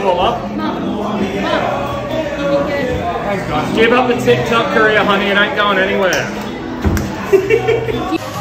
call up? Thanks, guys. Give up the TikTok career, honey. It ain't going anywhere.